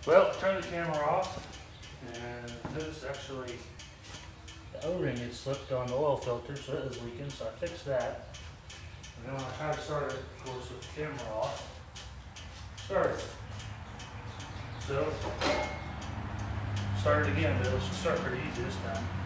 Well, turn the camera off, and this actually, the O-ring had slipped on the oil filter, so it was leaking, so I fixed that. And then when I tried to start it, of course, with the camera off, started. So, start it again, but it'll start pretty easy this time.